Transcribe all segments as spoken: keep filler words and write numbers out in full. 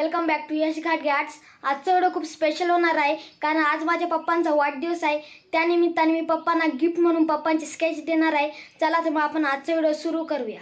Welcome back to Yashika गॅट्स। आजचा video खूप स्पेशल होणार आहे कारण आज माझ्या पप्पांचा वाढदिवस आहे। त्यानिमित्ताने मी पप्पांना गिफ्ट म्हणून पप्पांचे स्केच देणार आहे। चला तर मग आपण आजचा व्हिडिओ सुरू करूया।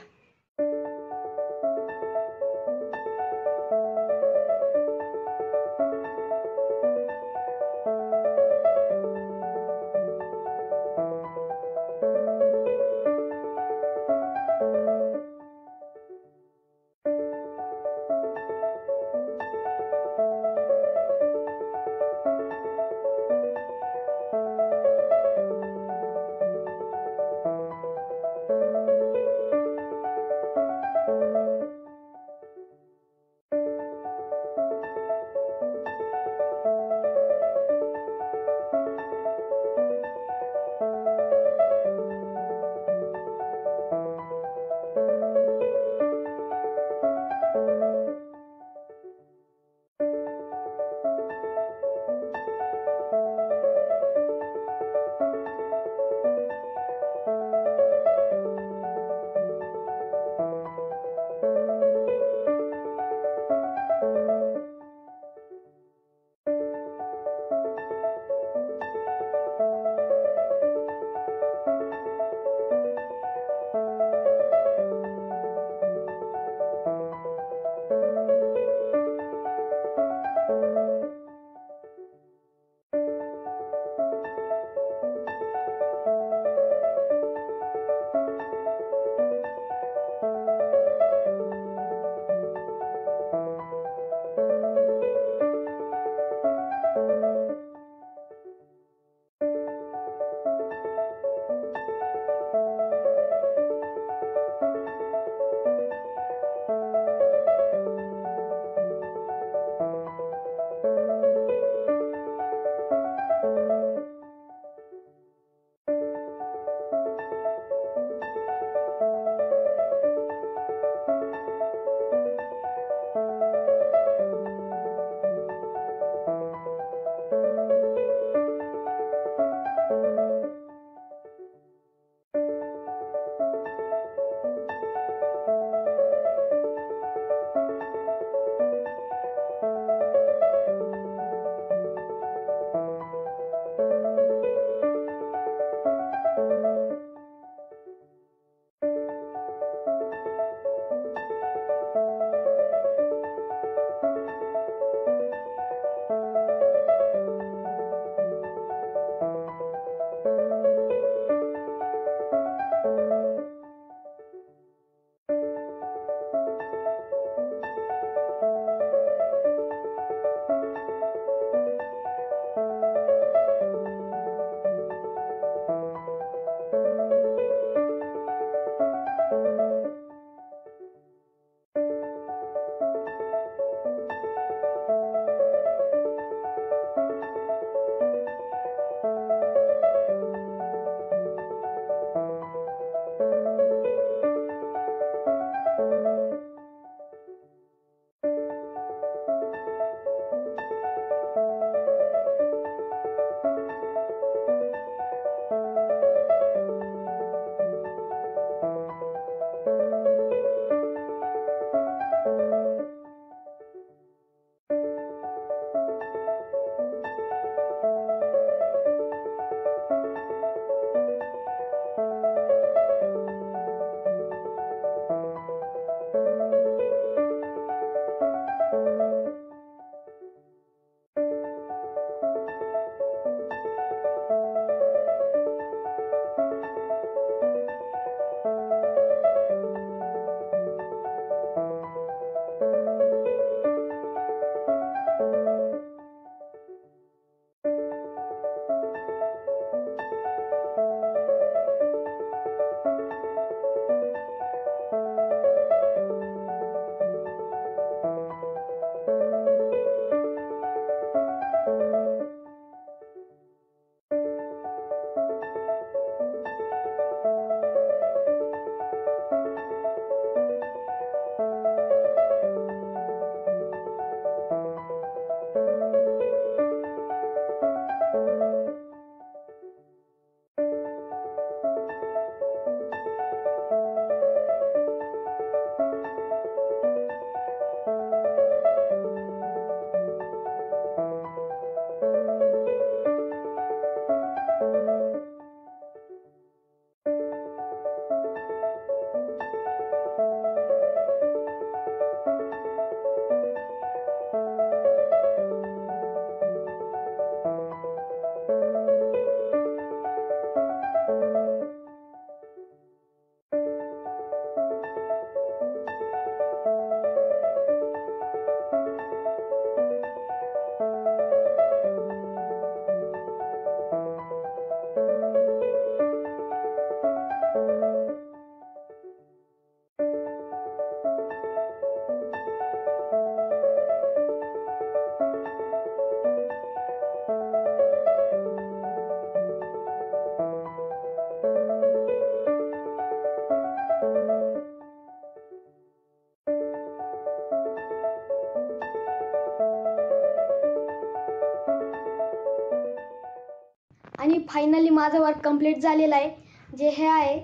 आणि फायनली माझं वर्क कंप्लीट झालेलं आहे, जे हे आहे.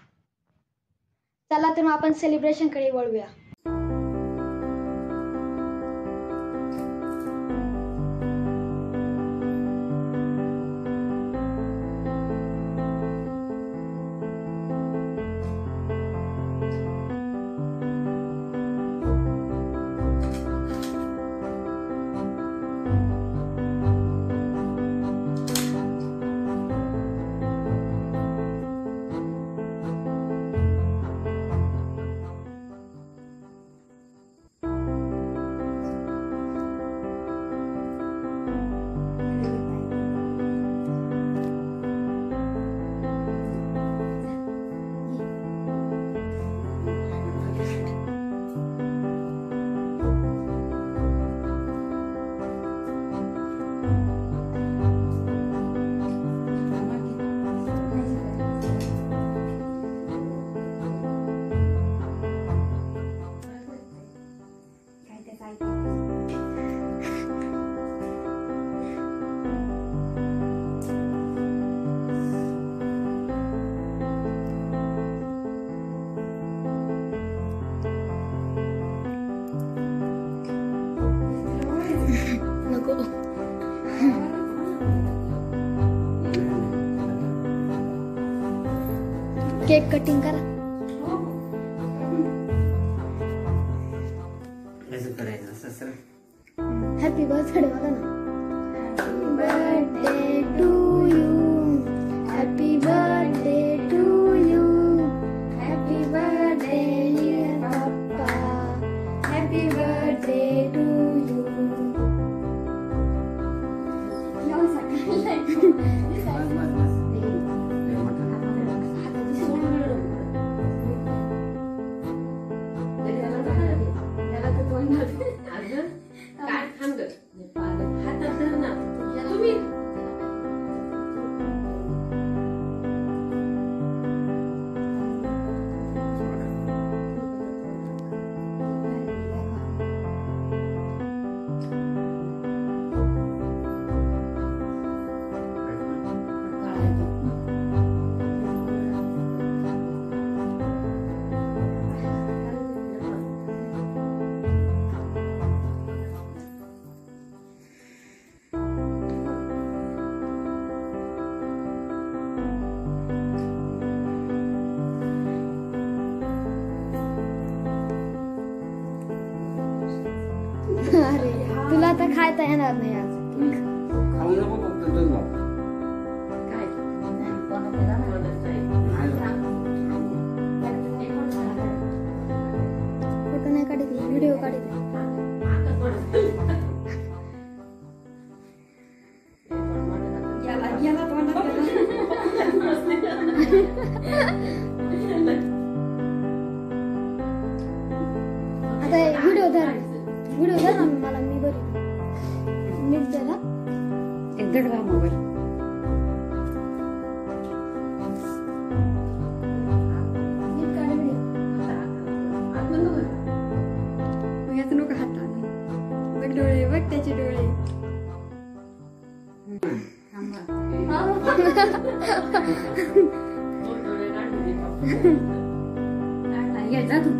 चला तर मग आपण सेलिब्रेशनकडे वळूया. केक कटिंग करा. हॅपी बर्थडे मला ना. Happy birthday to you, happy birthday to you, happy birthday dear पप्पा, हॅपी बर्थडे टू यू. अरे तुला तर खायता येणार नाही आज. फोटो नाही काढित, व्हिडिओ काढित. आता व्हिडिओ धर, व्हिडिओ धर ना मला. मी बरी मीच जरा एक दड का मोबाईल. यात नको हाताने बघ डोळे, बघ त्याचे डोळे. जा तू.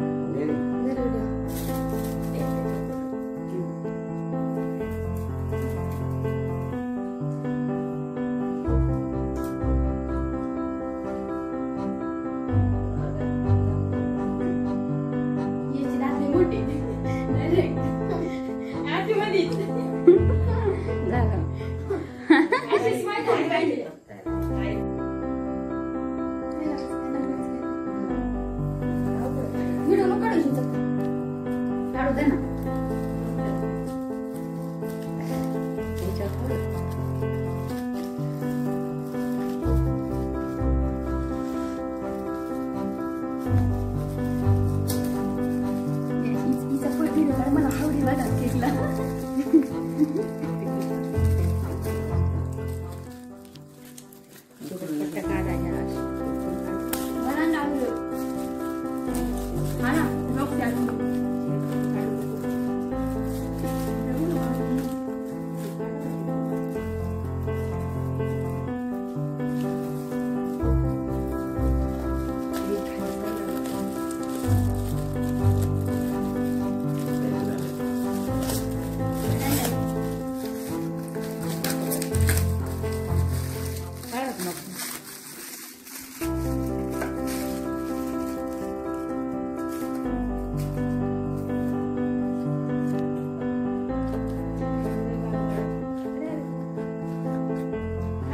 व्हिडिओ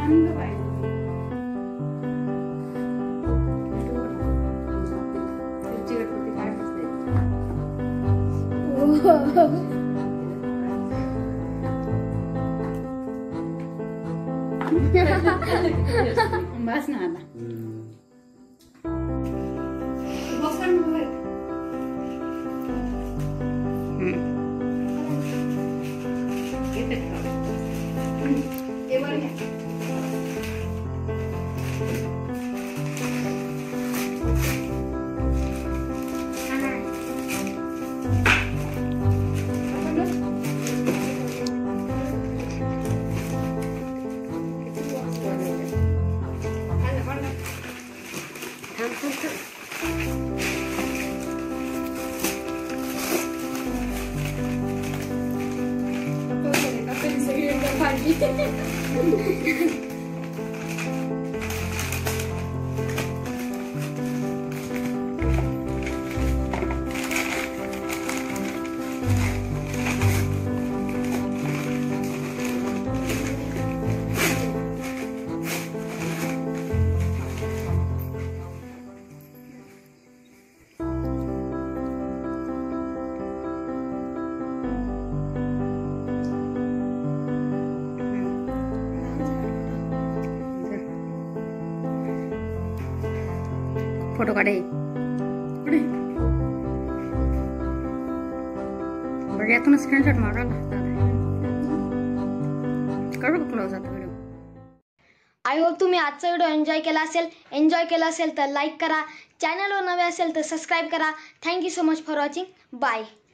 बस ना आता फोटो काढे कुठे बघ यातून स्क्रीनशॉट मारायला करू क्लोज आता व्हिडिओ. आय होप तुम्ही आजचा व्हिडिओ एन्जॉय केला असेल. एन्जॉय केला असेल तर लाईक करा. चॅनलवर नवे असेल तर सबस्क्राईब करा. Thank you so much for watching. Bye.